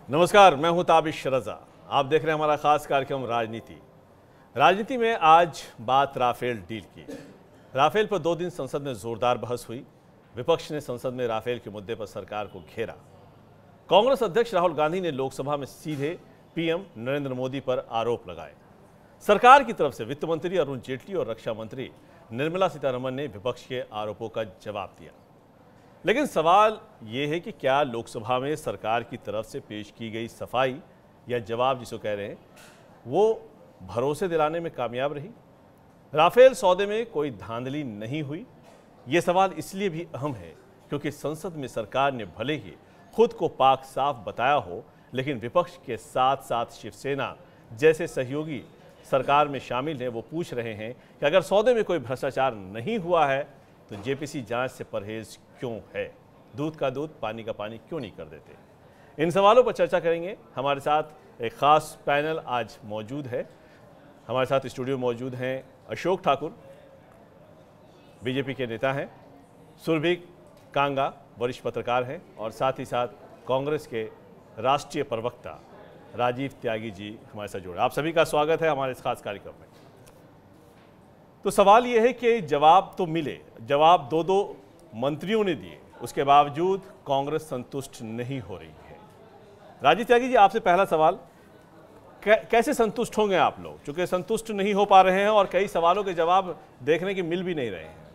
नमस्कार, मैं हूं ताबिश रजा। आप देख रहे हैं हमारा खास कार्यक्रम राजनीति में आज बात राफेल डील की। राफेल पर 2 दिन संसद में जोरदार बहस हुई। विपक्ष ने संसद में राफेल के मुद्दे पर सरकार को घेरा। कांग्रेस अध्यक्ष राहुल गांधी ने लोकसभा में सीधे पीएम नरेंद्र मोदी पर आरोप लगाए। सरकार की तरफ से वित्त मंत्री अरुण जेटली और रक्षा मंत्री निर्मला सीतारमण ने विपक्ष के आरोपों का जवाब दिया। लेकिन सवाल यह है कि क्या लोकसभा में सरकार की तरफ से पेश की गई सफाई या जवाब जिसको कह रहे हैं वो भरोसे दिलाने में कामयाब रही? राफेल सौदे में कोई धांधली नहीं हुई? ये सवाल इसलिए भी अहम है क्योंकि संसद में सरकार ने भले ही खुद को पाक साफ बताया हो, लेकिन विपक्ष के साथ साथ शिवसेना जैसे सहयोगी सरकार में शामिल हैं। वो पूछ रहे हैं कि अगर सौदे में कोई भ्रष्टाचार नहीं हुआ है तो जेपीसी जांच से परहेज क्यों है? दूध का दूध पानी का पानी क्यों नहीं कर देते? इन सवालों पर चर्चा करेंगे। हमारे साथ एक खास पैनल आज मौजूद है। हमारे साथ स्टूडियो मौजूद हैं अशोक ठाकुर, बीजेपी के नेता हैं, सुरभि कांगा वरिष्ठ पत्रकार हैं, और साथ ही साथ कांग्रेस के राष्ट्रीय प्रवक्ता राजीव त्यागी जी हमारे साथ जुड़े। आप सभी का स्वागत है हमारे इस खास कार्यक्रम में। तो सवाल यह है कि जवाब तो मिले, जवाब दो मंत्रियों ने दिए, उसके बावजूद कांग्रेस संतुष्ट नहीं हो रही है। राजीव त्यागी जी, आपसे पहला सवाल, कैसे संतुष्ट होंगे आप लोग, क्योंकि संतुष्ट नहीं हो पा रहे हैं और कई सवालों के जवाब देखने के मिल भी नहीं रहे हैं?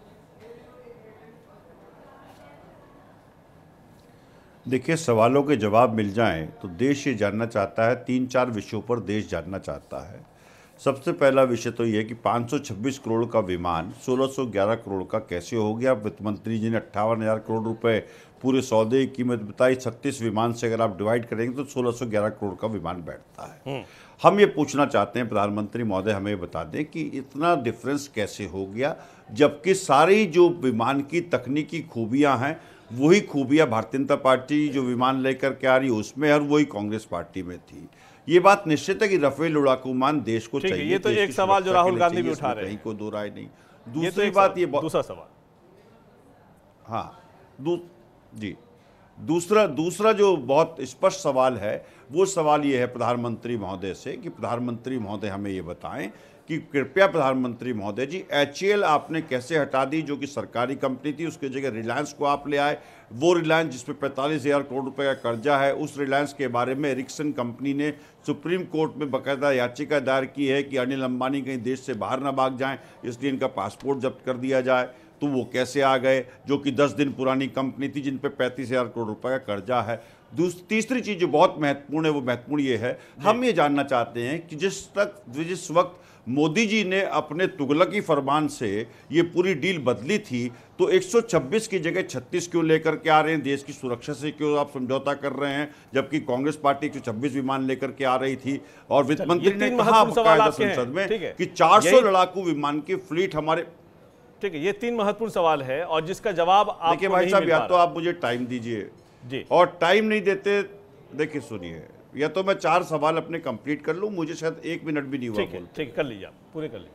देखिए, सवालों के जवाब मिल जाएं तो देश ये जानना चाहता है, 3-4 विषयों पर देश जानना चाहता है। सबसे पहला विषय तो यह कि 526 करोड़ का विमान 1611 करोड़ का कैसे हो गया। वित्त मंत्री जी ने 58,000 करोड़ रुपए पूरे सौदे की कीमत बताई। 36 विमान से अगर आप डिवाइड करेंगे तो 1611 करोड़ का विमान बैठता है। हम ये पूछना चाहते हैं, प्रधानमंत्री महोदय हमें बता दें कि इतना डिफरेंस कैसे हो गया, जबकि सारी जो विमान की तकनीकी खूबियां हैं वही खूबियां भारतीय जनता पार्टी जो विमान लेकर के आ रही उसमें, और वही कांग्रेस पार्टी में थी। ये बात निश्चित है कि राफेल लड़ाकू विमान देश को चाहिए। ये तो एक सवाल जो राहुल गांधी भी उठा रहे हैं, कहीं को दो राय नहीं। दूसरी बात, ये दूसरा सवाल, हाँ जी, दूसरा जो बहुत स्पष्ट सवाल है वो सवाल ये है प्रधानमंत्री महोदय से कि प्रधानमंत्री महोदय हमें ये बताएं कि कृपया प्रधानमंत्री महोदय जी, HAL आपने कैसे हटा दी, जो कि सरकारी कंपनी थी, उसकी जगह रिलायंस को आप ले आए। वो रिलायंस जिस पे 45,000 करोड़ रुपए का कर्जा है, उस रिलायंस के बारे में एरिक्सन कंपनी ने सुप्रीम कोर्ट में बाकायदा याचिका दायर की है कि अनिल अंबानी कहीं देश से बाहर ना भाग जाएं, इसलिए इनका पासपोर्ट जब्त कर दिया जाए। तो वो कैसे आ गए, जो कि 10 दिन पुरानी कंपनी थी, जिन पे 35,000 करोड़ रुपए का कर्जा है। तीसरी चीज़ जो बहुत महत्वपूर्ण है वो महत्वपूर्ण ये है, हम ये जानना चाहते हैं कि जिस वक्त मोदी जी ने अपने तुगलकी फरमान से ये पूरी डील बदली थी, तो 126 की जगह 36 क्यों लेकर के आ रहे हैं? देश की सुरक्षा से क्यों आप समझौता कर रहे हैं, जबकि कांग्रेस पार्टी 126 विमान लेकर के आ रही थी? और वित्त मंत्री ने कहा संसद में कि 400 लड़ाकू विमान की फ्लीट हमारे। ठीक है, ये 3 महत्वपूर्ण सवाल है और जिसका जवाब आप देखिए भाई साहब, या तो आप मुझे टाइम दीजिए जी, और टाइम नहीं देते, देखिए सुनिए, या तो मैं 4 सवाल अपने कंप्लीट कर लूं, मुझे शायद 1 मिनट भी नहीं हुआ। ठीक है, कर लीजिए, आप पूरे कर लीजिए।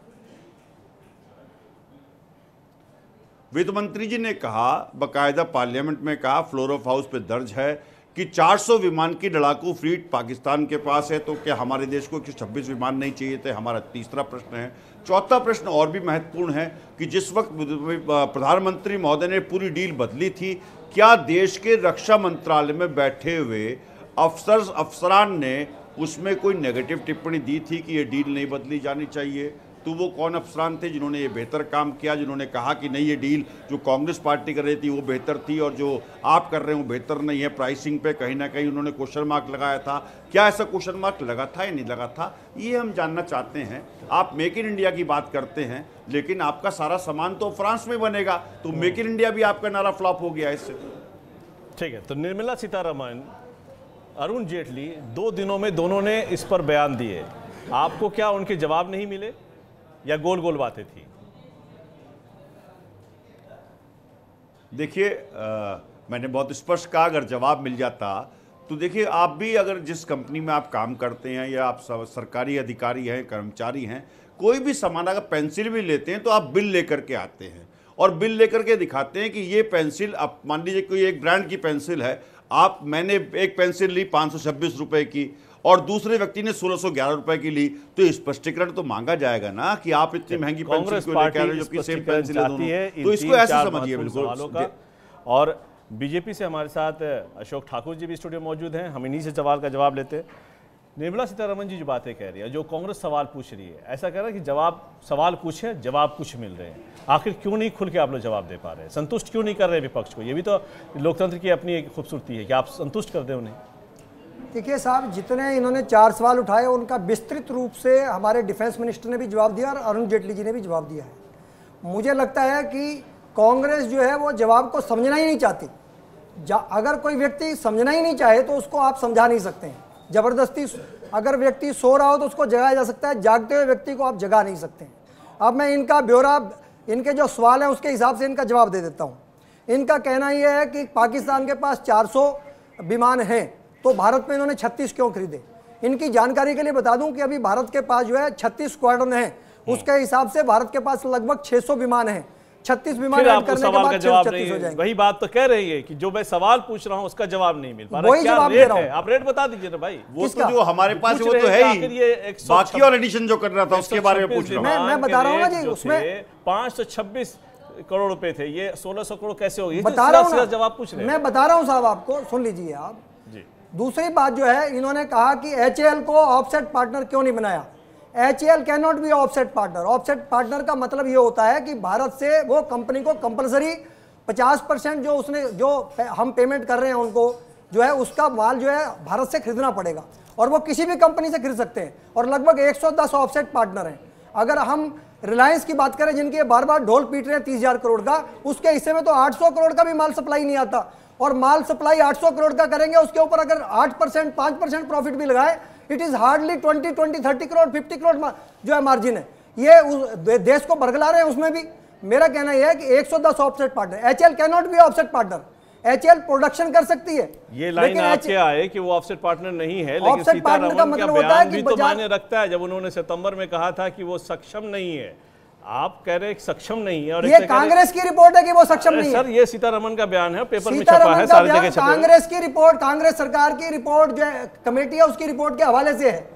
वित्त मंत्री जी ने कहा, बाकायदा पार्लियामेंट में कहा, फ्लोर ऑफ हाउस पे दर्ज है कि 400 विमान की लड़ाकू फ्लीट पाकिस्तान के पास है, तो क्या हमारे देश को 126 विमान नहीं चाहिए थे? हमारा तीसरा प्रश्न है। चौथा प्रश्न और भी महत्वपूर्ण है कि जिस वक्त प्रधानमंत्री महोदय ने पूरी डील बदली थी, क्या देश के रक्षा मंत्रालय में बैठे हुए अफसरान ने उसमें कोई नेगेटिव टिप्पणी दी थी कि ये डील नहीं बदली जानी चाहिए? तो वो कौन अफसरान थे जिन्होंने ये बेहतर काम किया, जिन्होंने कहा कि नहीं, ये डील जो कांग्रेस पार्टी कर रही थी वो बेहतर थी और जो आप कर रहे हो बेहतर नहीं है? प्राइसिंग पे कहीं ना कहीं उन्होंने क्वेश्चन मार्क लगाया था। क्या ऐसा क्वेश्चन मार्क लगा था या नहीं लगा था, ये हम जानना चाहते हैं। आप मेक इन इंडिया की बात करते हैं, लेकिन आपका सारा सामान तो फ्रांस में बनेगा, तो मेक इन इंडिया भी आपका नारा फ्लॉप हो गया इससे। ठीक है, तो निर्मला सीतारमण, अरुण जेटली, 2 दिनों में दोनों ने इस पर बयान दिए। आपको क्या उनके जवाब नहीं मिले या गोल गोल बातें थी? देखिए, मैंने बहुत स्पष्ट कहा, अगर जवाब मिल जाता तो देखिए, आप भी अगर जिस कंपनी में आप काम करते हैं या आप सरकारी अधिकारी हैं, कर्मचारी हैं, कोई भी सामान अगर पेंसिल भी लेते हैं तो आप बिल लेकर के आते हैं और बिल लेकर के दिखाते हैं कि ये पेंसिल, आप मान लीजिए कोई एक ब्रांड की पेंसिल है, मैंने एक पेंसिल ली 526 रुपए की और दूसरे व्यक्ति ने 1611 रुपए की ली, तो स्पष्टीकरण तो मांगा जाएगा ना कि आप इतनी महंगी पेंसिल क्यों लेके आ रहे हो जबकि सेम पेंसिल है दोनों। तो इसको ऐसे समझिए बिल्कुल। और बीजेपी से हमारे साथ अशोक ठाकुर जी भी स्टूडियो मौजूद हैं, हम इन्हीं से सवाल का जवाब लेते हैं। निर्मला सीतारमण जी जो बातें कह रही है, जो कांग्रेस सवाल पूछ रही है, ऐसा कह रहा है कि सवाल पूछे जवाब कुछ मिल रहे हैं, आखिर क्यों नहीं खुल के आप लोग जवाब दे पा रहे हैं, संतुष्ट क्यों नहीं कर रहे विपक्ष को? ये भी तो लोकतंत्र की अपनी एक खूबसूरती है कि आप संतुष्ट कर दें उन्हें। देखिए साहब, जितने इन्होंने 4 सवाल उठाए उनका विस्तृत रूप से हमारे डिफेंस मिनिस्टर ने भी जवाब दिया और अरुण जेटली जी ने भी जवाब दिया है। मुझे लगता है कि कांग्रेस जो है वो जवाब को समझना ही नहीं चाहती। अगर कोई व्यक्ति समझना ही नहीं चाहे तो उसको आप समझा नहीं सकते हैं। ज़बरदस्ती अगर व्यक्ति सो रहा हो तो उसको जगाया जा सकता है, जागते हुए व्यक्ति को आप जगा नहीं सकते हैं। अब मैं इनका ब्यौरा, इनके जो सवाल हैं उसके हिसाब से इनका जवाब दे देता हूँ। इनका कहना यह है कि पाकिस्तान के पास 400 विमान हैं, तो भारत में इन्होंने 36 क्यों खरीदे। इनकी जानकारी के लिए बता दूं कि अभी भारत के पास जो है 36 स्क्वाड्रन है, उसके हिसाब से भारत के पास लगभग 600 विमान हैं। 36 विमान ऐड करने के बाद 36 हो जाएंगे। वही बात तो कह रही है कि जो मैं सवाल पूछ रहा हूं उसका जवाब नहीं मिल पा रहा। वही जवाब दे रहा हूं। आप रेट बता दीजिए ना भाई। वो तो जो हमारे पास वो तो है ही, बाकी और एडिशन जो कर रहा था उसके बारे में पूछ रहा हूं। मैं बता रहा हूं ना जी, उसमें 526 करोड़ रुपए थे, ये 1600 करोड़ कैसे हो गए? बता रहा हूं, जवाब पूछ रहे हैं। मैं बता रहा हूं साहब, आपको सुन लीजिए आप। दूसरी बात जो है, इन्होंने कहा कि HAL को ऑफसेट पार्टनर क्यों नहीं बनाया। HAL can not be offset partner. Offset partner का मतलब ये होता है कि भारत से वो कंपनी को कंपलसरी 50% जो हम पेमेंट कर रहे हैं उनको जो है उसका माल जो है भारत से खरीदना पड़ेगा, और वो किसी भी कंपनी से खरीद सकते हैं। और लगभग 110 ऑफसेट पार्टनर हैं। अगर हम रिलायंस की बात करें, जिनके बार बार ढोल पीट रहे हैं 30,000 करोड़ का, उसके हिस्से में तो 800 करोड़ का भी माल सप्लाई नहीं आता। और माल सप्लाई 800 करोड़ का करेंगे, उसके ऊपर अगर 8% 5% प्रॉफिट भी लगाए, it is hardly 20 30 crore 50 crore जो है मार्जिन है। ये देश को बरगला रहे हैं उसमें भी। मेरा कहना यह है कि 110 offset partner, HAL can not be offset partner. HAL production कर सकती है। ये लाइन आपके आए कि वो ऑफसेट पार्टनर नहीं है, लेकिन सीतारमण का मतलब बयान भी तो मायने रखता है। जब उन्होंने सितंबर में कहा था कि वो सक्षम नहीं है, आप कह रहे हैं सक्षम नहीं है, और ये कांग्रेस की रिपोर्ट है कि वो सक्षम नहीं है। सर ये सीतारमण का बयान है, पेपर में छपा है, सारी जगह छपा है। कांग्रेस की रिपोर्ट, कांग्रेस सरकार की रिपोर्ट जो है कमेटी है उसकी रिपोर्ट के हवाले से है।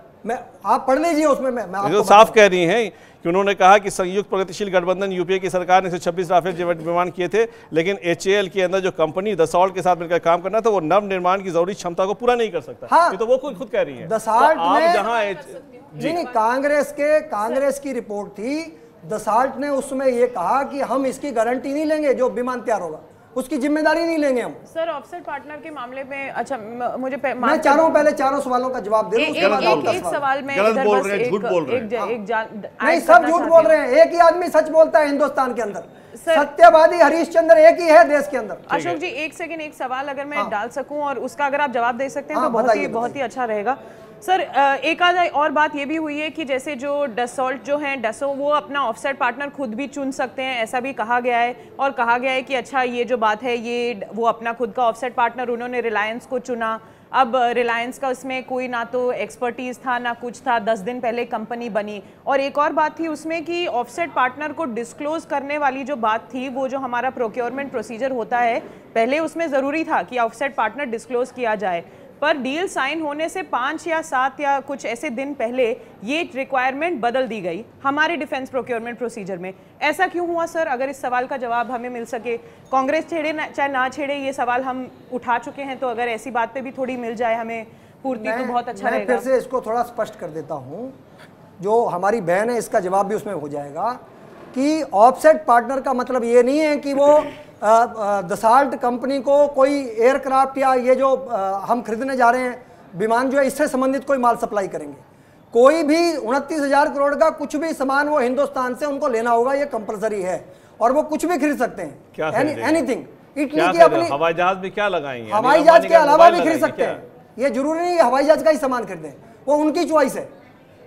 आप पढ़ लीजिए उसमें। मैं आपको साफ कह रही हैं कि उन्होंने कहा कि संयुक्त प्रगतिशील गठबंधन यूपीए की सरकार ने 126 राफेल विमान किए थे, लेकिन HAL के अंदर जो कंपनी दसॉल्ट के साथ मिलकर काम करना था वो नव निर्माण की जरूरी क्षमता को पूरा नहीं कर सकता। हाँ, ये तो वो खुद कह रही है। दसॉल्ट में जहां नहीं, कांग्रेस की रिपोर्ट थी। दसॉल्ट ने उसमें ये कहा कि हम इसकी गारंटी नहीं लेंगे, जो विमान तैयार होगा उसकी जिम्मेदारी नहीं लेंगे हम। सर ऑफसेट पार्टनर के मामले में, अच्छा मुझे मैं पहले चारों सवालों का जवाब दे दूं। एक सवाल में गलत बोल रहे हैं, झूठ बोल रहे हैं। नहीं, सब झूठ बोल रहे हैं। एक ही आदमी सच बोलता है हिंदुस्तान के अंदर। सत्यवादी हरिश्चंद्र एक ही है देश के अंदर। अशोक जी एक सेकंड, एक सवाल अगर मैं डाल सकूं और उसका अगर आप जवाब दे सकते हैं तो बहुत ही अच्छा रहेगा। सर एक आध और बात ये भी हुई है कि जैसे जो डसॉल्ट जो है डसो, वो अपना ऑफसेट पार्टनर खुद भी चुन सकते हैं, ऐसा भी कहा गया है। और कहा गया है कि अच्छा ये जो बात है, ये वो अपना खुद का ऑफसेट पार्टनर उन्होंने रिलायंस को चुना। अब रिलायंस का उसमें कोई ना तो एक्सपर्टीज था ना कुछ था, 10 दिन पहले कंपनी बनी। और एक और बात थी उसमें कि ऑफसेट पार्टनर को डिस्क्लोज करने वाली जो बात थी, वो जो हमारा प्रोक्योरमेंट प्रोसीजर होता है, पहले उसमें ज़रूरी था कि ऑफसेट पार्टनर डिस्क्लोज किया जाए, पर डील साइन होने से 5 या 7 या कुछ ऐसे दिन पहले ये रिक्वायरमेंट बदल दी गई हमारे डिफेंस प्रोक्योरमेंट प्रोसीजर में। ऐसा क्यों हुआ सर? अगर इस सवाल का जवाब हमें मिल सके, कांग्रेस छेड़े चाहे ना छेड़े, ये सवाल हम उठा चुके हैं, तो अगर ऐसी बात पे भी थोड़ी मिल जाए हमें पूर्ति तो बहुत अच्छा रहेगा। मैं फिर से इसको थोड़ा स्पष्ट कर देता हूँ। जो हमारी बहन है इसका जवाब भी उसमें हो जाएगा कि ऑफसेट पार्टनर का मतलब ये नहीं है कि वो दसॉल्ट कंपनी को कोई एयरक्राफ्ट या ये जो हम खरीदने जा रहे हैं विमान जो है इससे संबंधित कोई माल सप्लाई करेंगे। कोई भी 29,000 करोड़ का कुछ भी सामान वो हिंदुस्तान से उनको लेना होगा, ये कंपलसरी है, और वो कुछ भी खरीद सकते हैं। एनीथिंग। इटली की अपनी हवाई जहाज भी क्या लगाएंगे, हवाई जहाज के अलावा भी खरीद सकते हैं। ये जरूरी नहीं हवाई जहाज का ही सामान खरीदें, वो उनकी चॉइस है।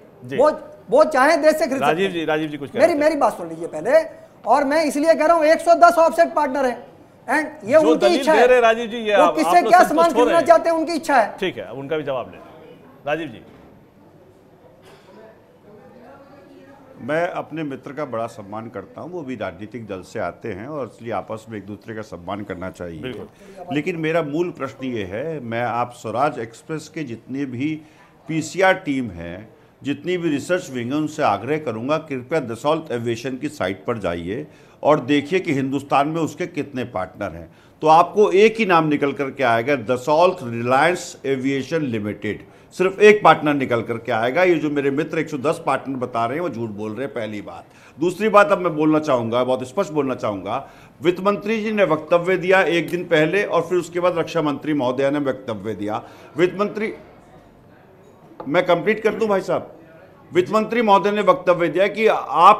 वो चाहे देश से खरीद सकते हैं। राजीव जी कुछ मेरी बात सुन लीजिए पहले। और मैं इसलिए कह रहा हूं 110 ऑफसेट पार्टनर है, एंड ये उनकी इच्छा है। राजीव जी, ये वो किससे क्या सामान खरीदना चाहते हैं उनकी इच्छा है। ठीक है, उनका भी जवाब ले राजीव जी। मैं अपने मित्र का बड़ा सम्मान करता हूं, वो भी राजनीतिक दल से आते हैं और इसलिए आपस में एक दूसरे का सम्मान करना चाहिए। लेकिन मेरा मूल प्रश्न ये है, मैं आप स्वराज एक्सप्रेस के जितने भी पीसीआर टीम है, जितनी भी रिसर्च विंग है, उनसे आग्रह करूंगा कृपया दसॉल्त एविएशन की साइट पर जाइए और देखिए कि हिंदुस्तान में उसके कितने पार्टनर हैं। तो आपको एक ही नाम निकल करके आएगा, दसॉल्त रिलायंस एविएशन लिमिटेड। सिर्फ एक पार्टनर निकल करके आएगा। ये जो मेरे मित्र 110 पार्टनर बता रहे हैं वो झूठ बोल रहे हैं, पहली बात। दूसरी बात अब मैं बोलना चाहूँगा, बहुत स्पष्ट बोलना चाहूँगा, वित्त मंत्री जी ने वक्तव्य दिया एक दिन पहले और फिर उसके बाद रक्षा मंत्री महोदया ने वक्तव्य दिया। वित्त मंत्री, मैं कंप्लीट कर दूं भाई साहब, वित्त मंत्री महोदय ने वक्तव्य दिया कि आप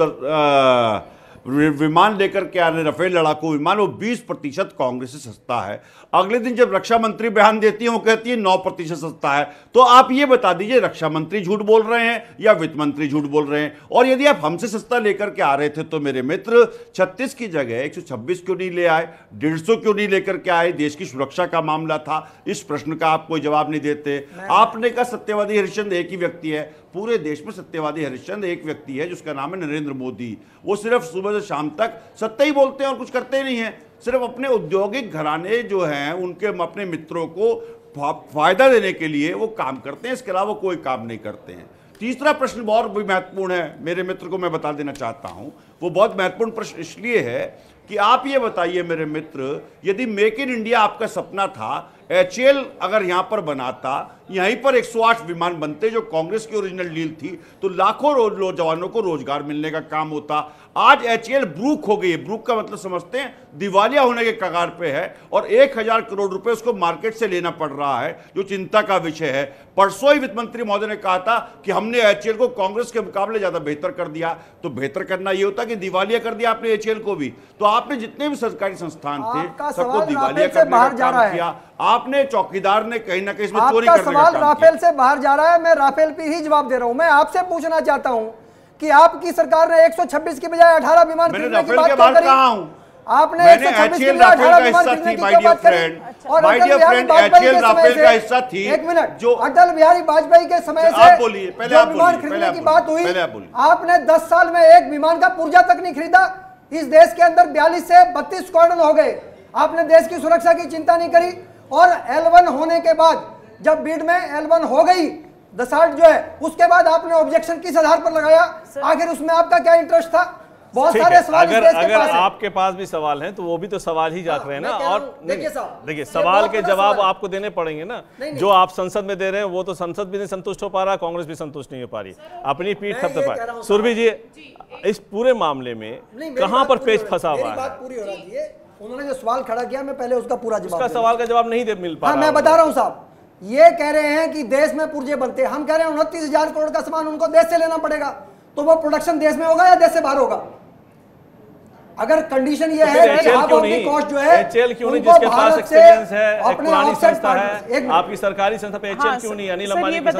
जो विमान लेकर के आ रहे राफेल लड़ाकू विमान, वो 20% कांग्रेस से सस्ता है। अगले दिन जब रक्षा मंत्री बयान देती है वो कहती है 9% सस्ता है। तो आप ये बता दीजिए, रक्षा मंत्री झूठ बोल रहे हैं या वित्त मंत्री झूठ बोल रहे हैं? और यदि आप हमसे सस्ता लेकर के आ रहे थे तो मेरे मित्र 36 की जगह 126 क्यों नहीं ले आए, 150 क्यों नहीं लेकर के आए? देश की सुरक्षा का मामला था। इस प्रश्न का आप कोई जवाब नहीं देते। आपने कहा सत्यवादी हरिश्चंद्र एक ही व्यक्ति है। पूरे देश में सत्यवादी हरिश्चंद्र एक व्यक्ति है जिसका नाम है नरेंद्र मोदी। वो सिर्फ सुबह से शाम तक सत्य ही बोलते हैं और कुछ करते ही नहीं है। सिर्फ अपने औद्योगिक घराने जो हैं उनके अपने मित्रों को फायदा देने के लिए वो काम करते हैं, इसके अलावा कोई काम नहीं करते हैं। तीसरा प्रश्न बहुत भी महत्वपूर्ण है, मेरे मित्र को मैं बता देना चाहता हूं। वो बहुत महत्वपूर्ण प्रश्न इसलिए है कि आप ये बताइए मेरे मित्र, यदि मेक इन इंडिया आपका सपना था, HAL अगर यहां पर बनाता, यहीं पर 108 विमान बनते जो कांग्रेस की ओरिजिनल डील थी, तो लाखों जवानों को रोजगार मिलने का काम होता। आज HAL ब्रूक हो गई है। ब्रूक का मतलब समझते हैं, दिवालिया होने के कगार पे है और 1000 करोड़ रुपए उसको मार्केट से लेना पड़ रहा है, जो चिंता का विषय है। परसों ही वित्त मंत्री महोदय ने कहा था कि हमने HAL को कांग्रेस के मुकाबले ज्यादा बेहतर कर दिया। तो बेहतर करना यह होता कि दिवालिया कर दिया आपने HAL को भी। तो आपने जितने भी सरकारी संस्थान थे सबको दिवालिया करने का काम किया। आपने चौकीदार ने कहीं ना कहीं इसमें चोरी करने का काम किया। राफेल से बाहर जा रहा है। मैं राफेल पे ही जवाब दे रहा हूं। मैं आपसे पूछना चाहता हूं कि आपकी सरकार ने 126 की बजाय 18 विमान खरीदने की बात क्यों करी? आपने 126 की बजाय 18 विमान खरीदने की क्यों बात करी? और अटल बिहारी वाजपेयी के समय से जो विमान खरीदने की बात हुई, आपने 10 साल में एक विमान का पुर्जा तक नहीं खरीदा। इस देश के अंदर 42 से 32 स्क्वाड्रन हो गए। आपने देश की सुरक्षा की चिंता नहीं करी। और L1 होने के बाद, जब बीड में L1 हो गई दसाल्ट जो है, उसके बाद आपने ऑब्जेक्शन किस आधार पर लगाया? आखिर उसमें आपका क्या इंटरेस्ट था? बहुत सारे सवाल अगर आपके पास भी सवाल हैं तो वो भी तो सवाल ही जाग रहे हैं ना। और देखिए सवाल के जवाब आपको देने पड़ेंगे ना। जो आप संसद में दे रहे हैं वो तो संसद भी नहीं संतुष्ट हो पा रहा, कांग्रेस भी संतुष्ट नहीं हो पा रही, अपनी पीठ थपथपा। सुरभि जी, इस पूरे मामले में कहां पर पेच फंसा हुआ है? उन्होंने जो सवाल खड़ा किया, मैं पहले उसका पूरा जवाब, उसका सवाल का जवाब नहीं मिल पा रहा। मैं बता रहा हूं साहब, ये कह रहे हैं कि देश में पुर्जे बनते हैं। हम कह रहे हैं 29,000 करोड़ का सामान उनको देश से लेना पड़ेगा। तो वो प्रोडक्शन देश में होगा या देश से बाहर होगा? अगर कंडीशन ये है कि कॉस्ट जो है HAL क्यों नहीं, जिसके पास एक्सपीरियंस है, एक पुरानी संस्था है, आपकी सरकारी संस्था पे HAL क्यों नहीं? अनिल अंबानी की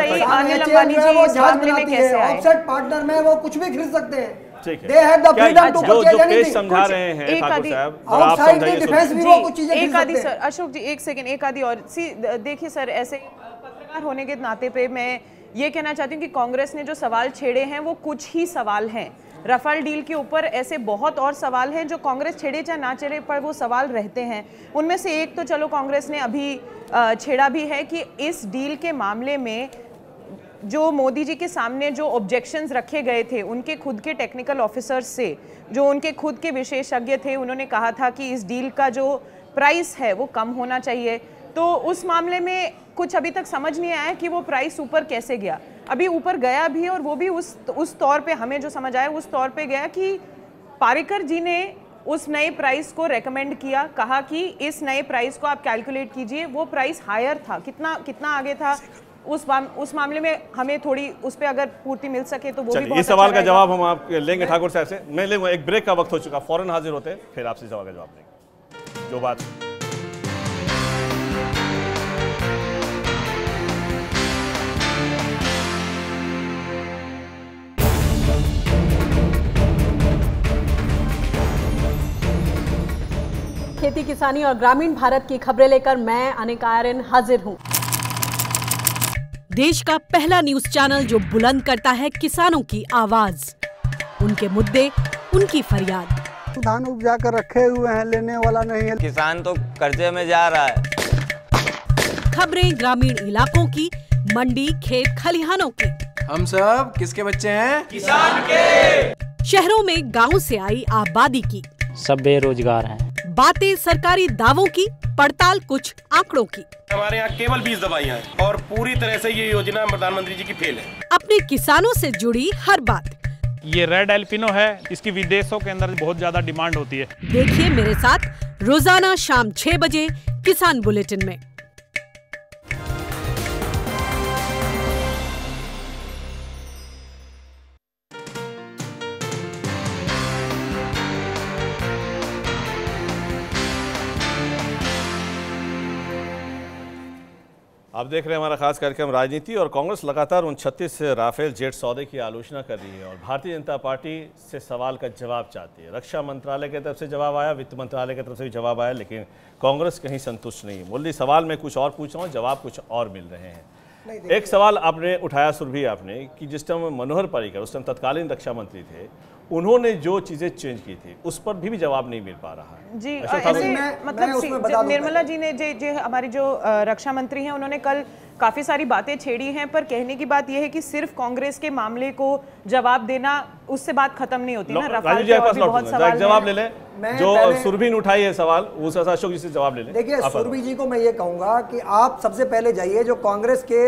संस्था ऑफसेट पार्टनर में वो कुछ भी खरीद सकते हैं। जो पेश समझा रहे हैं ठाकुर साहब, आप समझाइए। एक आदि सर, अशोक जी एक सेकंड, एक आदि और देखिए सर, ऐसे पत्रकार होने के नाते पे मैं ये कहना चाहती हूँ कि कांग्रेस ने जो सवाल छेड़े हैं वो कुछ ही सवाल हैं। राफेल डील के ऊपर ऐसे बहुत और सवाल हैं जो कांग्रेस छेड़े चाहे ना छेड़े, पर वो सवाल रहते हैं। उनमें से एक तो चलो कांग्रेस ने अभी छेड़ा भी है कि इस डील के मामले में जो मोदी जी के सामने जो ऑब्जेक्शंस रखे गए थे उनके खुद के टेक्निकल ऑफिसर्स से, जो उनके खुद के विशेषज्ञ थे, उन्होंने कहा था कि इस डील का जो प्राइस है वो कम होना चाहिए। तो उस मामले में कुछ अभी तक समझ नहीं आया कि वो प्राइस ऊपर कैसे गया। अभी ऊपर गया भी, और वो भी उस तौर पे हमें जो समझ आया उस तौर पे गया कि पारिकर जी ने उस नए प्राइस को रेकमेंड किया, कहा कि इस नए प्राइस को आप कैलकुलेट कीजिए। वो प्राइस हायर था, कितना आगे था उस मामले में हमें थोड़ी उस पे अगर पूर्ति मिल सके तो वो भी बहुत इस सवाल का जवाब हम आप लेंगे ठाकुर साहब से। मैं लेंगे, एक ब्रेक का वक्त हो चुका, फौरन हाजिर होते हैं, फिर आपसे सवाल का जवाब लेंगे। जो बात खेती किसानी और ग्रामीण भारत की खबरें लेकर मैं अनिका आर्यन हाजिर हूं। देश का पहला न्यूज चैनल जो बुलंद करता है किसानों की आवाज, उनके मुद्दे, उनकी फरियाद। धान उपजा कर रखे हुए हैं, लेने वाला नहीं है। किसान तो कर्जे में जा रहा है। खबरें ग्रामीण इलाकों की, मंडी, खेत खलिहानों की। हम सब किसके बच्चे हैं? किसान के। शहरों में गांव से आई आबादी की। सब बेरोजगार हैं। बातें सरकारी दावों की, पड़ताल कुछ आंकड़ों की। हमारे यहाँ केवल 20 दवाइयाँ हैं और पूरी तरह से ये योजना प्रधानमंत्री जी की फेल है। अपने किसानों से जुड़ी हर बात। ये रेड एल्पिनो है, इसकी विदेशों के अंदर बहुत ज्यादा डिमांड होती है। देखिए मेरे साथ रोजाना शाम 6 बजे किसान बुलेटिन में। आप देख रहे हैं हमारा खास कार्यक्रम राजनीति। और कांग्रेस लगातार उन 36 राफेल जेट सौदे की आलोचना कर रही है और भारतीय जनता पार्टी से सवाल का जवाब चाहती है। रक्षा मंत्रालय की तरफ से जवाब आया, वित्त मंत्रालय की तरफ से भी जवाब आया, लेकिन कांग्रेस कहीं संतुष्ट नहीं। मुरली, सवाल मैं कुछ और पूछ रहा हूँ, जवाब कुछ और मिल रहे हैं। एक सवाल आपने उठाया सुरभि आपने कि जिस टाइम मनोहर पर्रिकर उस टाइम तत्कालीन रक्षा मंत्री थे, उन्होंने जो चीजें चेंज की थी उस पर भी जवाब नहीं मिल पा रहा है। जी ऐसे मतलब निर्मला जी ने हमारी जो रक्षा मंत्री हैं उन्होंने कल काफी सारी बातें छेड़ी हैं, पर कहने की बात यह है कि सिर्फ कांग्रेस के मामले को जवाब देना, उससे बात खत्म नहीं होती ना। राजू जी आपके पास बहुत सवाल जवाब ले लें, जो सुरभि ने उठाई है सवाल उस अशोक जी से जवाब ले लें। देखिए सुरभि जी को मैं ये कहूंगा कि आप सबसे पहले जाइए जो कांग्रेस के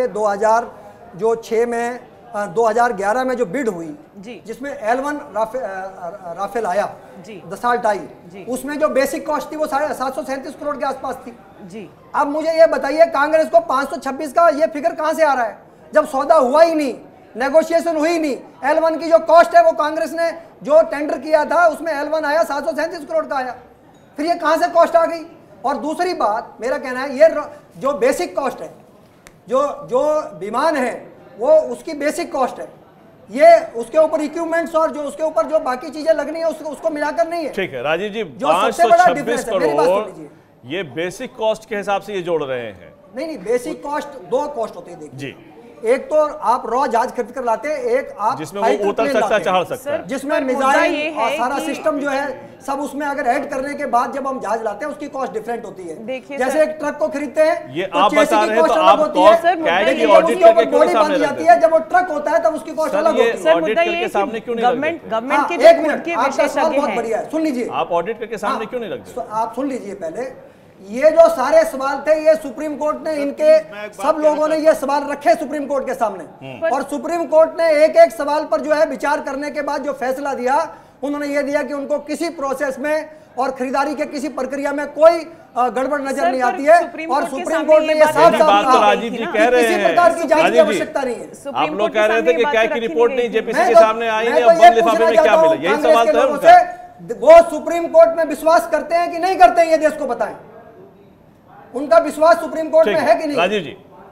2011 में जो बिड हुई जिसमें L1 राफेल आया, दसाल्ट आई, उसमें जो बेसिक कॉस्ट थी वो 737 करोड़ के आसपास थी। जी अब मुझे ये बताइए कांग्रेस को 526 का ये फिगर कहां से आ रहा है, जब सौदा हुआ ही नहीं, नेगोशिएशन हुई नहीं। L1 की जो कॉस्ट है वो कांग्रेस ने जो टेंडर किया था उसमें L1 आया 737 करोड़ का आया, फिर ये कहां से कॉस्ट आ गई। और दूसरी बात मेरा कहना है ये जो बेसिक कॉस्ट है, जो विमान है वो उसकी बेसिक कॉस्ट है, ये उसके ऊपर इक्विपमेंट्स और जो उसके ऊपर जो बाकी चीजें लगनी है उसको मिलाकर नहीं है। ठीक है राजीव जी, जो सबसे बड़ा डिफरेंस है, मेरी बात सुन लीजिए, ये बेसिक कॉस्ट के हिसाब से ये जोड़ रहे हैं। नहीं बेसिक कॉस्ट दो कॉस्ट होती है देखिए, एक तो आप रॉ जहाज खरीद कर लाते हैं, एक आप जिसमें वो उतर सकता चढ़ सकता है, जिसमें मिसाइल और सारा सिस्टम जो है सब उसमें अगर ऐड करने के बाद जब हम जहाज लाते हैं उसकी कॉस्ट डिफरेंट होती है। जैसे एक ट्रक को खरीदते हैं ये आप बता रहे हैं तो आप कॉस्ट कैट की ऑडिट करके क्यों सामने जाती है, जब वो ट्रक होता है तब उसकी कॉस्ट अलग होती है। ऑडिट करके सामने क्यों नहीं रखते? गवर्नमेंट के एक मिनट, आपका सवाल बहुत बढ़िया है, सुन लीजिए। आप ऑडिट करके सामने क्यों नहीं रखते? आप सुन लीजिए पहले, ये जो सारे सवाल थे ये सुप्रीम कोर्ट ने इनके सब लोगों ने ये सवाल रखे सुप्रीम कोर्ट के सामने, और सुप्रीम कोर्ट ने एक एक सवाल पर जो है विचार करने के बाद जो फैसला दिया, उन्होंने ये दिया कि उनको किसी प्रोसेस में और खरीदारी के किसी प्रक्रिया में कोई गड़बड़ नजर नहीं आती है। और सुप्रीम कोर्ट ने ये साफ कहा राजीव जी कह रहे हैं किसी प्रकार की जांच की आवश्यकता नहीं है। आप लोग कह रहे थे कि क्या की रिपोर्ट नहीं जेपीसी के सामने आई है, अब बंद लिफाफे में क्या मिला, यही सवाल था उनका। वो सुप्रीम कोर्ट में विश्वास करते हैं कि नहीं करते हैं, ये देश को बताएं, उनका विश्वास सुप्रीम कोर्ट में है कि नहीं। राजीव जी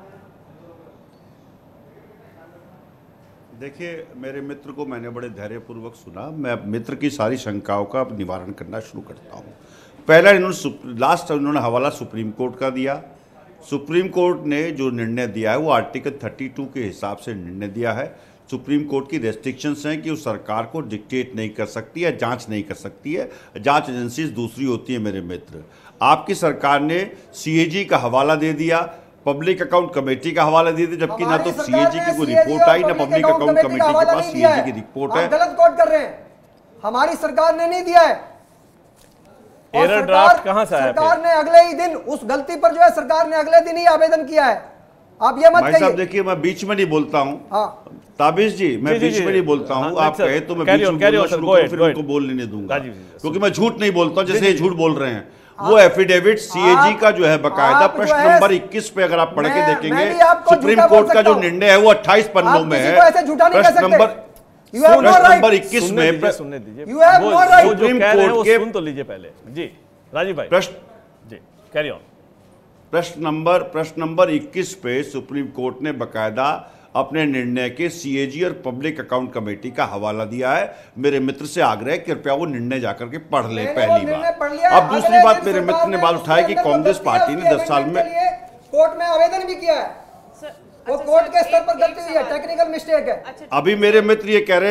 देखिए, मेरे मित्र को मैंने बड़े धैर्यपूर्वक सुना, मैं मित्र की सारी शंकाओं का निवारण करना शुरू करता हूं। पहला इन्होंने हवाला सुप्रीम कोर्ट का दिया। सुप्रीम कोर्ट ने जो निर्णय दिया है वो आर्टिकल 32 के हिसाब से निर्णय दिया है। सुप्रीम कोर्ट की रेस्ट्रिक्शंस हैं कि वो सरकार को डिक्टेट नहीं कर सकती है, जांच नहीं कर सकती है, जांच एजेंसीज दूसरी होती है। मेरे मित्र, आपकी सरकार ने सीएजी का हवाला दे दिया, पब्लिक अकाउंट कमेटी का हवाला दे दिया, जबकि ना तो सीएजी की कोई रिपोर्ट आई, ना पब्लिक अकाउंट कमेटी के पास सीएजी की रिपोर्ट है। गलत कोट कर रहे हैं, हमारी सरकार ने नहीं दिया है। एरर ड्राफ्ट कहां से आया? सरकार ने अगले ही दिन उस गलती पर जो है सरकार ने अगले दिन ही आवेदन किया है। आप ये मत कहिए। भाई साहब देखिए, मैं बीच में नहीं बोलता हूं। ताबिश जी, मैं बीच में नहीं बोलता हूं। आप कहे तो मैं बीच में बोलना शुरू करूं, फिर उनको बोलने नहीं दूंगा, क्योंकि मैं झूठ नहीं बोलता जैसे ये झूठ बोल रहे हैं। वो एफिडेविट सीएजी का जो है बकायदा प्रश्न नंबर 21 पे अगर आप पढ़ के देखेंगे, सुप्रीम कोर्ट का जो निर्णय है वो 28 पन्नों में है। प्रश्न नंबर 21 में सुनने दीजिए, वो जो कह रहे हैं वो सुन तो लीजिए पहले। जी राजीव भाई, प्रश्न जी कैरी ऑन। प्रश्न नंबर 21 पे सुप्रीम कोर्ट ने बकायदा अपने निर्णय के सीएजी और पब्लिक अकाउंट कमेटी का हवाला दिया है। मेरे मित्र से आग्रह कृपया वो निर्णय जाकर के पढ़ ले, पहली बात। अब दूसरी बात, मेरे मित्र ने बात उठाई कि कांग्रेस पार्टी ने 10 साल में कोर्ट में आवेदन भी किया है। वो कोर्ट के स्तर पर गलती हुई है, टेक्निकल मिस्टेक है। अभी मेरे मित्र ये कह रहे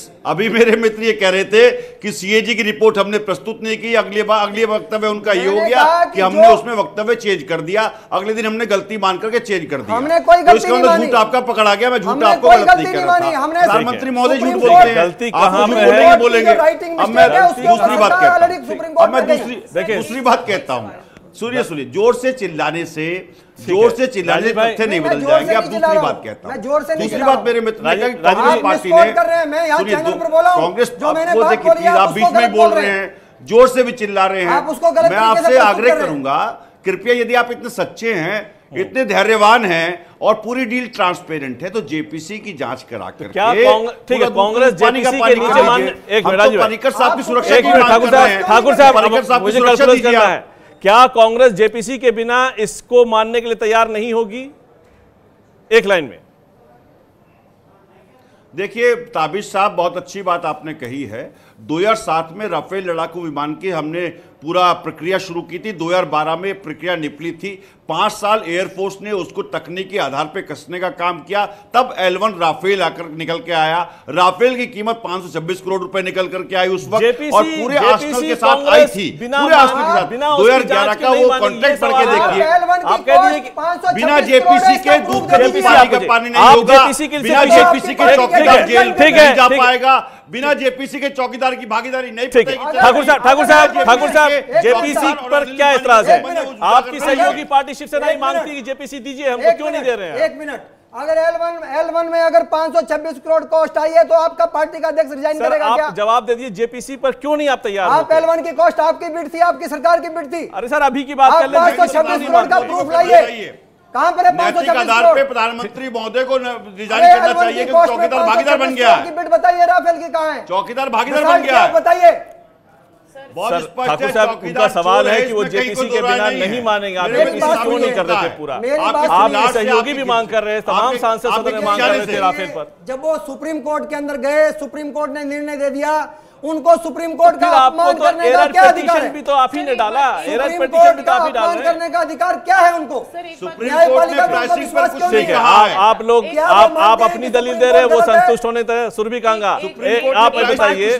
थे कि सीएजी की रिपोर्ट हमने प्रस्तुत नहीं की। अगले वक्तव्य उनका ये हो गया कि हमने उसमें वक्तव्य चेंज कर दिया, अगले दिन हमने गलती मान करके चेंज कर दिया। हमने कोई गलती नहीं मानी। झूठ आपका पकड़ा गया, मैं झूठ आपको गलत नहीं कह रहा था। प्रधानमंत्री महोदय झूठ बोलते हैं, गलती आप कहां झूठ पे बोलेंगे है? बोलेंगे। अब मैं दूसरी बात कहता हूं, अब मैं देखिए दूसरी बात कहता हूं। सुनिए, जोर से चिल्लाने से तथ्य नहीं बदल जाएंगे। आप दूसरी बात कहता हूं, दूसरी बात मेरे मित्र ने कहा कि कांग्रेस पार्टी ने, कांग्रेस, आप बीच में बोल रहे हैं, जोर से भी चिल्ला रहे हैं। मैं आपसे आग्रह करूंगा, कृपया यदि आप इतने सच्चे हैं, इतने धैर्यवान हैं और पूरी डील ट्रांसपेरेंट है, तो जेपीसी की जांच करा कर क्या ठीक है, कांग्रेस जेपीसी के नीचे मान, एक मिनट पर्रिकर साहब की सुरक्षा ठाकुर साहब मुझे कैलकुलेट करना है, क्या कांग्रेस जेपीसी के बिना इसको मानने के लिए तैयार नहीं होगी? एक लाइन में देखिए ताबिश साहब, बहुत अच्छी बात आपने कही है। 2007 में राफेल लड़ाकू विमान की हमने पूरा प्रक्रिया शुरू की थी, 2012 में प्रक्रिया निपली थी। 5 साल एयरफोर्स ने उसको तकनीकी आधार पर कसने का काम किया, तब L1 राफेल आकर निकल के आया। राफेल की कीमत 526 करोड़ रुपए निकल करके आई उस वक्त, और पूरे आर्सेनल के साथ आई थी, पूरे आर्सेनल के साथ। 2011 का वो कॉन्ट्रैक्ट पढ़ के देखिए। आप कह दीजिए कि बिना जेपीसी के दूध का पानी नहीं होगा, बिना जेपीसी के चौकीदार जेल नहीं जा पाएगा, बिना जेपीसी के चौकीदार की भागीदारी नहीं। ठीक है ठाकुर साहब जेपीसी पर क्या एतराज है? आपकी सहयोगी पार्टी शिवसेना ही मांगती है कि जेपीसी दीजिए, हमको क्यों नहीं दे रहे हैं? एक मिनट, अगर L1 में अगर 526 करोड़ कॉस्ट आई है तो आपका पार्टी का अध्यक्ष रिजाइन करेगा क्या? आप जवाब दे दीजिए, जेपीसी पर क्यों नहीं आप तैयार? आप L1 की कॉस्ट आपकी बिड थी, आपकी सरकार की बिड थी। अरे सर अभी की बात कर लें, 526 करोड़ का प्रूफ लाइए, कहां पर है 526 आधार पे प्रधानमंत्री महोदय को रिजाइन करना चाहिए कि चौकीदार भागीदार बन गया। बिड बताइए राफेल की कहां है? चौकीदार भागीदार बन गया, बताइए। बहुत स्पष्ट है, ठाकुर साहब उनका सवाल है कि वो जेपीसी के बिना नहीं मानेंगे। आप जेपीसी क्यों नहीं कर रहे थे पूरा? आप सहयोगी भी मांग कर रहे हैं, तमाम सांसद सदन में मांग कर रहे थे राफेल पर। जब वो सुप्रीम कोर्ट के अंदर गए, सुप्रीम कोर्ट ने निर्णय दे दिया, उनको सुप्रीम कोर्ट का अपमान करने का क्या अधिकार है? भी तो आप ही ने डाला, सुप्रीम कोर्ट का अपमान करने का अधिकार क्या है उनको? न्यायपालिका को विश्वास क्यों नहीं है? आप लोग आप अपनी दलील दे रहे हैं, वो संतुष्ट होने थे। सुरभि कांगा, आप बताइए।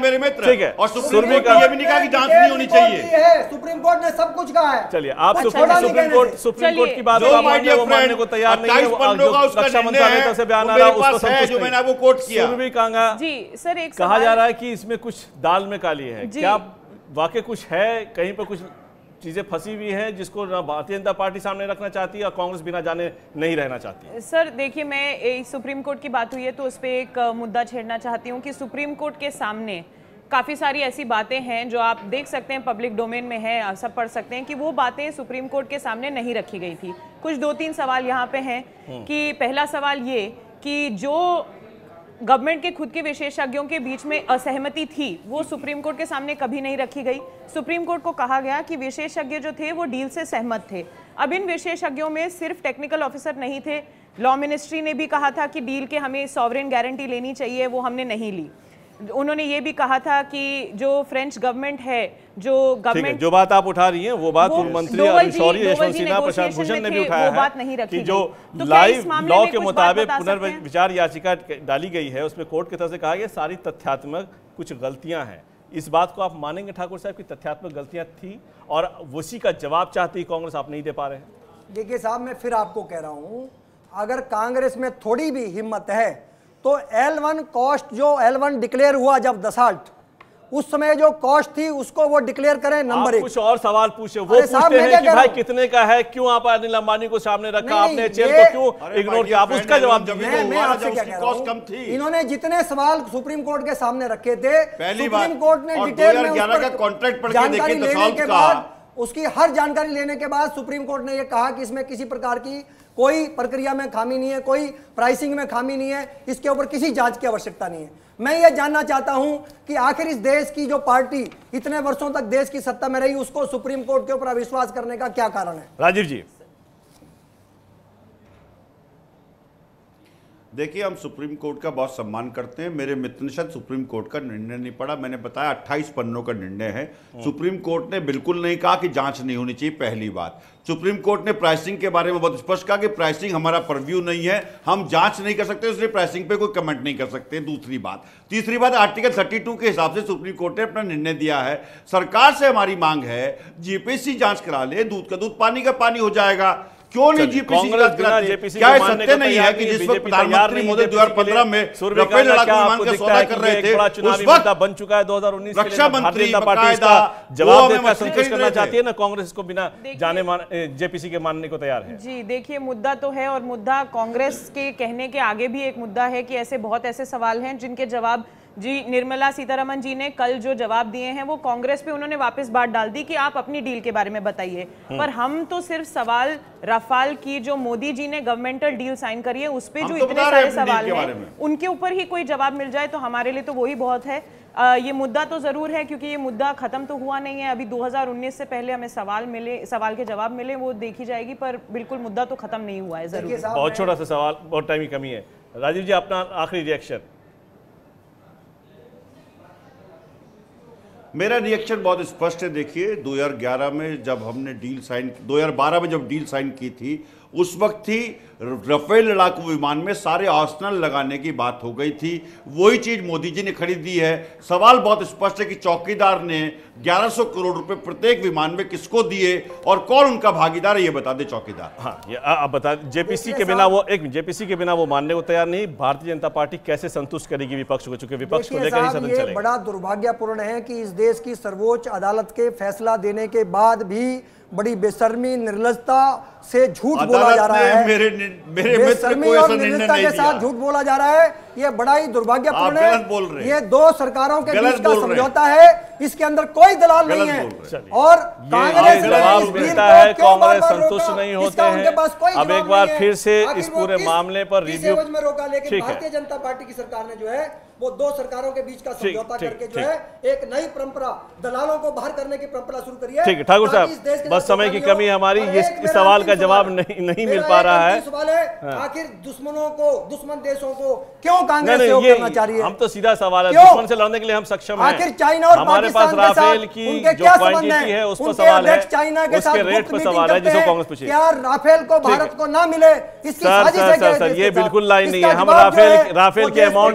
ठीक है, और सुप्रीम कोर्ट ये भी नहीं कहा कि जांच नहीं होनी चाहिए। सुप्रीम कोर्ट ने सब कुछ कहा है। चलिए, आप सुप्रीम कोर्ट की बात मानने को तैयार नहीं है। रक्षा मंत्रालय से बयान आ रहा है, उसको संतुष्ट जो मैंने वो कोट किया। सुरभि कांगा जी सर, एक कहा जा रहा है कि इसमें कुछ दाल में काली है, क्या वाकई कुछ है? कहीं पर कुछ चीजें फंसी हुई हैं जिसको भारतीय जनता पार्टी सामने रखना चाहती है और कांग्रेस बिना जाने नहीं रहना चाहती है? सर देखिए, मैं सुप्रीम कोर्ट की बात हुई है तो उस पर एक मुद्दा छेड़ना चाहती हूँ कि सुप्रीम कोर्ट के सामने काफ़ी सारी ऐसी बातें हैं जो आप देख सकते हैं, पब्लिक डोमेन में है, सब पढ़ सकते हैं कि वो बातें सुप्रीम कोर्ट के सामने नहीं रखी गई थी। कुछ 2-3 सवाल यहाँ पे हैं कि पहला सवाल ये कि जो गवर्नमेंट के खुद के विशेषज्ञों के बीच में असहमति थी वो सुप्रीम कोर्ट के सामने कभी नहीं रखी गई। सुप्रीम कोर्ट को कहा गया कि विशेषज्ञ जो थे वो डील से सहमत थे। अब इन विशेषज्ञों में सिर्फ टेक्निकल ऑफिसर नहीं थे, लॉ मिनिस्ट्री ने भी कहा था कि डील के हमें सॉवरेन गारंटी लेनी चाहिए, वो हमने नहीं ली। उन्होंने ये भी कहा था कि जो फ्रेंच गवर्नमेंट है, जो गवर्नमेंट, जो बात आप उठा रही हैं वो बात पूर्व मंत्री शौर्य यशवंत सिन्हा, प्रशांत भूषण ने भी उठाया है कि जो लाइव लॉ के मुताबिक पुनर्विचार याचिका डाली गई है उसमें कोर्ट की तरफ से कहा गया सारी तथ्यात्मक कुछ गलतियां हैं। इस बात को आप मानेंगे ठाकुर साहब की तथ्यात्मक गलतियां थी और उसी का जवाब चाहती कांग्रेस, आप नहीं दे पा रहे हैं? देखिए साहब, मैं फिर आपको कह रहा हूं, अगर कांग्रेस में थोड़ी भी हिम्मत है तो L1 कॉस्ट, जो L1 डिक्लेयर हुआ जब दसाल्ट, उस समय जो कॉस्ट थी उसको वो डिक्लेयर करें। नंबर 1 कुछ और सवाल पूछे, वो पूछते हैं कि भाई कितने का है, क्यों आप अनिल अंबानी को सामने रखा, आपने एचएएल को क्यों इग्नोर किया? आप उसका जवाब दीजिए। मैं आपसे क्या कह रहा हूं, इन्होंने जितने सवाल सुप्रीम कोर्ट के सामने रखे थे, सुप्रीम कोर्ट ने डिटेल में जानकारी लेने के बाद, उसकी हर जानकारी लेने के बाद सुप्रीम कोर्ट ने यह कहा कि इसमें किसी प्रकार की कोई प्रक्रिया में खामी नहीं है, कोई प्राइसिंग में खामी नहीं है, इसके ऊपर किसी जांच की आवश्यकता नहीं है। मैं ये जानना चाहता हूं कि आखिर इस देश की जो पार्टी इतने वर्षों तक देश की सत्ता में रही, उसको सुप्रीम कोर्ट के ऊपर अविश्वास करने का क्या कारण है? राजीव जी। देखिए, हम सुप्रीम कोर्ट का बहुत सम्मान करते हैं। मेरे मित्र ने शायद सुप्रीम कोर्ट का निर्णय नहीं पढ़ा। मैंने बताया 28 पन्नों का निर्णय है। सुप्रीम कोर्ट ने बिल्कुल नहीं कहा कि जांच नहीं होनी चाहिए। पहली बात, सुप्रीम कोर्ट ने प्राइसिंग के बारे में बहुत स्पष्ट कहा कि प्राइसिंग हमारा परव्यू नहीं है, हम जांच नहीं कर सकते, इसलिए प्राइसिंग पे कोई कमेंट नहीं कर सकते। दूसरी बात, तीसरी बात, आर्टिकल 32 के हिसाब से सुप्रीम कोर्ट ने अपना निर्णय दिया है। सरकार से हमारी मांग है जेपीसी जांच करा ले, दूध का दूध पानी का पानी हो जाएगा। क्यों नहीं जीपीसी जांच कराते? क्या सत्य नहीं है कि जिस वक्त प्रधानमंत्री मोदी 2015 में राफेल लड़ाकू विमान का सौदा कर रहे थे, उस वक्त बन चुका है 2019 रक्षा मंत्री जवाब देकर संतुष्ट करना चाहती है ना, कांग्रेस को बिना जाने जेपीसी के मानने को तैयार है। जी देखिए, मुद्दा तो है और मुद्दा कांग्रेस के कहने के आगे भी एक मुद्दा है कि ऐसे बहुत ऐसे सवाल हैं जिनके जवाब जी निर्मला सीतारमण जी ने कल जो जवाब दिए हैं वो कांग्रेस पे उन्होंने वापस बात डाल दी कि आप अपनी डील के बारे में बताइए। पर हम तो सिर्फ सवाल राफेल की जो मोदी जी ने गवर्नमेंटल डील साइन करी है उस पे जो इतने सारे सवाल हैं उनके ऊपर ही कोई जवाब मिल जाए तो हमारे लिए तो वही बहुत है। ये मुद्दा तो जरूर है क्योंकि ये मुद्दा खत्म तो हुआ नहीं है। अभी 2019 से पहले हमें सवाल के जवाब मिले वो देखी जाएगी, पर बिल्कुल मुद्दा तो खत्म नहीं हुआ है। जरूर बहुत छोटा सा सवाल, बहुत टाइम की कमी है। राजीव जी, अपना आखिरी रिएक्शन। मेरा रिएक्शन बहुत स्पष्ट है। देखिए, 2011 में जब हमने डील साइन, 2012 में जब डील साइन की थी, उस वक्त थी राफेल लड़ाकू विमान में सारे आर्सेनल लगाने की बात हो गई थी। वही चीज मोदी जी ने खरीदी है। सवाल बहुत स्पष्ट है कि चौकीदार ने 1100 करोड़ रुपए प्रत्येक विमान में किसको दिए और कौन उनका भागीदार है, ये बता दे चौकीदार। हाँ, ये आप बता। जेपीसी के बिना वो मानने को तैयार नहीं। भारतीय जनता पार्टी कैसे संतुष्ट करेगी विपक्ष को, चूंकि विपक्ष को लेकर ही सदन चलेगा। बड़ा दुर्भाग्यपूर्ण है कि इस देश की सर्वोच्च अदालत के फैसला देने के बाद भी बड़ी बेशर्मी निर्लजता से झूठ बोला जा रहा है। मेरे मित्र को ऐसा निर्णय नहीं के साथ झूठ बोला जा रहा है। ये बड़ा ही दुर्भाग्यपूर्ण है। ये दो सरकारों के बीच का समझौता है, इसके अंदर कोई दलाल नहीं है। और कांग्रेस कांग्रेस संतुष्ट नहीं होते हैं। अब एक बार फिर से इस पूरे मामले पर रिव्यू में रोका, लेकिन भारतीय जनता पार्टी की सरकार ने जो है वो दो सरकारों के बीच का समझौता करके जो है एक नई परंपरा, दलालों को बाहर करने की परंपरा शुरू करी है। ठीक है ठाकुर साहब, बस समय की कमी हमारी, इस सवाल का जवाब नहीं मिल पा रहा है। सवाल है, आखिर दुश्मन देशों को क्यों कांग्रेस सहयोग करना चाह रही है? हम तो सीधा सवाल है, दुश्मन से लड़ने के लिए हम सक्षम हैं। आखिर चाइना और हमारे पास राफेल की जो क्वांटिटी है उस पर सवाल है, चाइना के साथ उसके रेट पर सवाल है जिसको कांग्रेस पूछे। क्या राफेल को भारत को ना मिले इसकी साजिश है क्या? सर, ये बिल्कुल लाइन नहीं है। हम राफेल के अमाउंट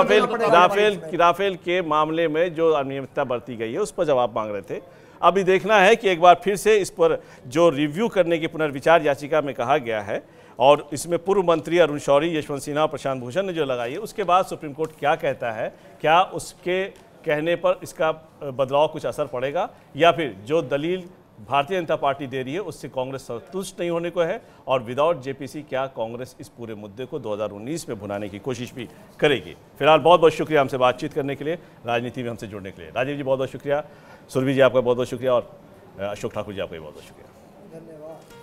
पर, राफेल के मामले में जो अनियमितता बरती गई है उस पर जवाब मांग रहे थे। अभी देखना है कि एक बार फिर से इस पर जो रिव्यू करने की पुनर्विचार याचिका में कहा गया है और इसमें पूर्व मंत्री अरुण शौरी, यशवंत सिन्हा और प्रशांत भूषण ने जो लगाई है, उसके बाद सुप्रीम कोर्ट क्या कहता है, क्या उसके कहने पर इसका बदलाव कुछ असर पड़ेगा या फिर जो दलील भारतीय जनता पार्टी दे रही है उससे कांग्रेस संतुष्ट नहीं होने को है और विदाउट जेपीसी क्या कांग्रेस इस पूरे मुद्दे को 2019 में भुनाने की कोशिश भी करेगी। फिलहाल बहुत बहुत शुक्रिया हमसे बातचीत करने के लिए, राजनीति में हमसे जुड़ने के लिए। राजीव जी बहुत बहुत शुक्रिया, सुरभि जी आपका बहुत बहुत शुक्रिया और अशोक ठाकुर जी आपका बहुत बहुत शुक्रिया। धन्यवाद।